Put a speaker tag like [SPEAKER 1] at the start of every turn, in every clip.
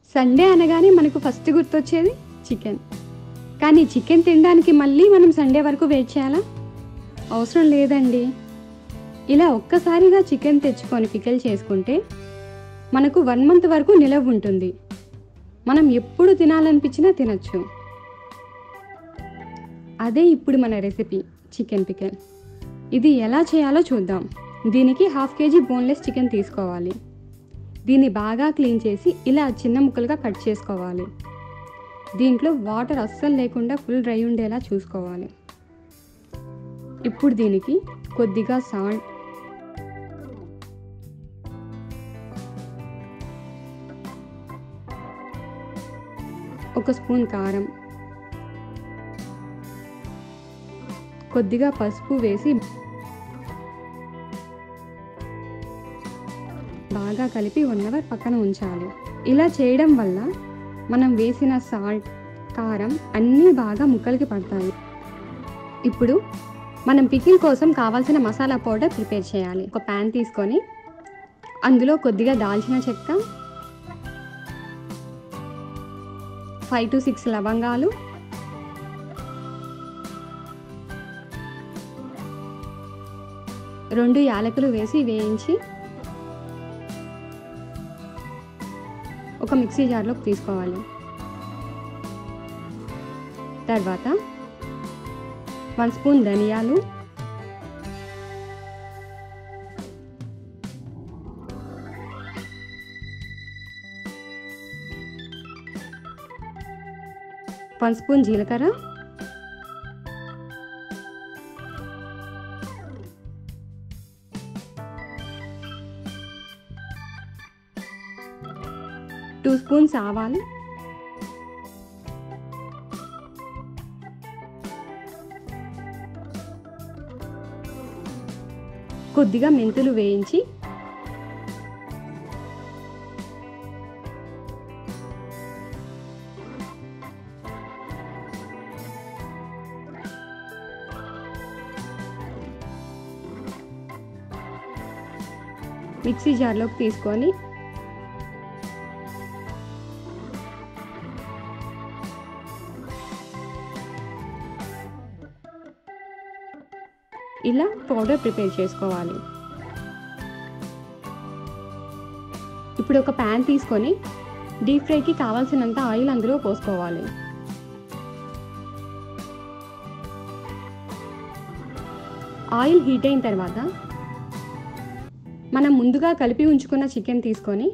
[SPEAKER 1] Sunday అనగానే మనకు first గుర్తొచ్చేది చికెన్. కానీ చికెన్ తినడానికి మళ్ళీ మనం సండే వరకు వెయిట్ చేయాలా? అవసరం లేదండి. ఇలా ఒక్కసారిగా చికెన్ తెచ్చుకొని పికిల్ చేసుకుంటే మనకు 1 మంత్ వరకు నిలవ ఉంటుంది. మనం ఎప్పుడు తినాలనిపించినా తినచ్చు. అదే ఇప్పుడు మన రెసిపీ చికెన్ పికిల్. ఇది ఎలా చేయాలో చూద్దాం. దీనికి 1/2 kg బోన్లెస్ చికెన్ తీసుకోవాలి. దీన్ని బాగా క్లీన్ చేసి ఇలా చిన్న ముక్కలుగా కట్ చేసుకోవాలి. దీంట్లో వాటర్ అస్సలు లేకుండా ఫుల్ డ్రై ఉండేలా చూసుకోవాలి. ఇప్పుడు దీనికి కొద్దిగా సాల్ట్, ఒక స్పూన్ కారం, కొద్దిగా పసుపు వేసి బాగా కలిపి 1 అవర్ పక్కన ఉంచాలి. ఇలా చేయడం వల్ల మనం వేసిన సాల్ట్, కారం అన్నీ బాగా ముక్కలకి పడతాయి. ఇప్పుడు మనం పికిల్ కోసం కావాల్సిన మసాలా పౌడర్ ప్రిపేర్ చేయాలి. ఒక ప్యాన్ తీసుకొని అందులో కొద్దిగా దాల్చిన చెక్క, 5 to 6 లవంగాలు, రెండు యాలకులు వేసి వేయించి ఒక మిక్సీ జార్లోకి తీసుకోవాలి. తర్వాత 1 స్పూన్ ధనియాలు, 1 స్పూన్ జీలకర్ర, 2 స్పూన్స్ ఆవాలు, కొద్దిగా మెంతులు వేయించి మిక్సీ జార్లోకి తీసుకొని ఇలా పౌడర్ ప్రిపేర్ చేసుకోవాలి. ఇప్పుడు ఒక ప్యాన్ తీసుకొని డీప్ ఫ్రైకి కావాల్సినంత ఆయిల్ అందులో పోసుకోవాలి. ఆయిల్ హీట్ అయిన తర్వాత మనం ముందుగా కలిపి ఉంచుకున్న చికెన్ తీసుకొని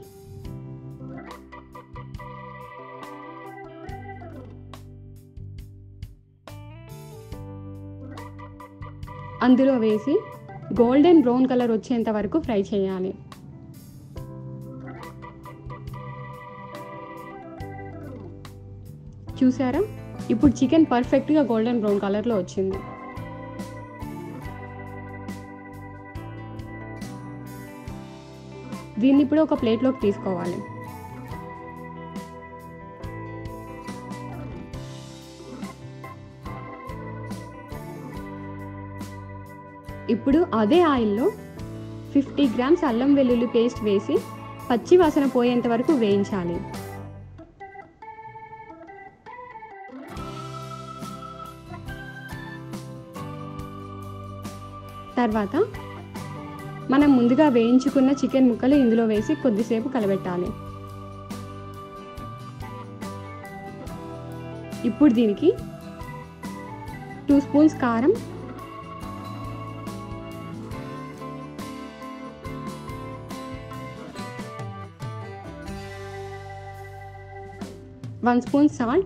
[SPEAKER 1] అందులో వేసి గోల్డెన్ బ్రౌన్ కలర్ వచ్చేంత వరకు ఫ్రై చేయాలి. చూసారా? ఇప్పుడు చికెన్ పర్ఫెక్ట్గా గోల్డెన్ బ్రౌన్ కలర్లో వచ్చింది. దీన్ని ఇప్పుడు ఒక ప్లేట్లోకి తీసుకోవాలి. ఇప్పుడు అదే ఆయిల్లో 50 గ్రామ్స్ అల్లం వెల్లుల్లి పేస్ట్ వేసి పచ్చి వాసన పోయేంత వరకు వేయించాలి. తర్వాత మనం ముందుగా వేయించుకున్న చికెన్ ముక్కలు ఇందులో వేసి కొద్దిసేపు కలబెట్టాలి. ఇప్పుడు దీనికి 2 స్పూన్స్ కారం, 1 స్పూన్ సాల్ట్,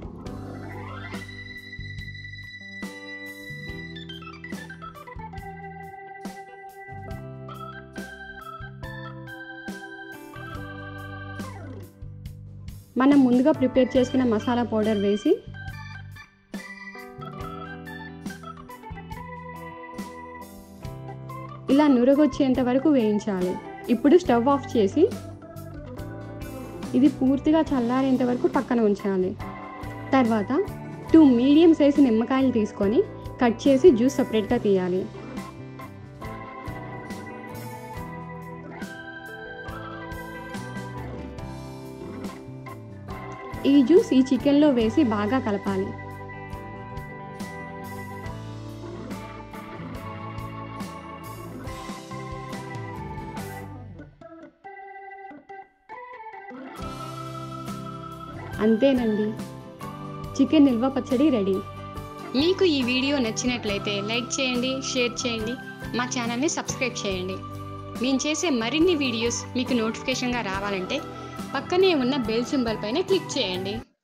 [SPEAKER 1] మనం ముందుగా ప్రిపేర్ చేసుకున్న మసాలా పౌడర్ వేసి ఇలా నురగొచ్చేంత వరకు వేయించాలి. ఇప్పుడు స్టవ్ ఆఫ్ చేసి ఇది పూర్తిగా చల్లారేంత వరకు పక్కన ఉంచాలి. తర్వాత 2 మీడియం సైజు నిమ్మకాయలు తీసుకొని కట్ చేసి జ్యూస్ సపరేట్గా తీయాలి. ఈ జ్యూస్ ఈ చికెన్లో వేసి బాగా కలపాలి. అంతేనండి, చికెన్ నిల్వ పచ్చడి రెడీ. మీకు ఈ వీడియో నచ్చినట్లయితే లైక్ చేయండి, షేర్ చేయండి, మా ఛానల్ని సబ్స్క్రైబ్ చేయండి. మేము చేసే మరిన్ని వీడియోస్ మీకు నోటిఫికేషన్గా రావాలంటే పక్కనే ఉన్న బెల్ సింబల్ పైన క్లిక్ చేయండి.